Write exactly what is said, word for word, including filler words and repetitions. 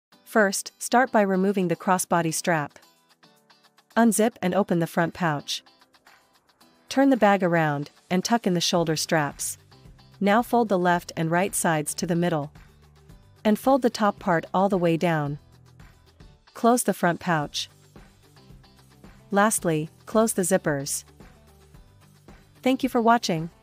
First, start by removing the crossbody strap. Unzip and open the front pouch. Turn the bag around, and tuck in the shoulder straps. Now fold the left and right sides to the middle. And fold the top part all the way down. Close the front pouch. Lastly, close the zippers. Thank you for watching.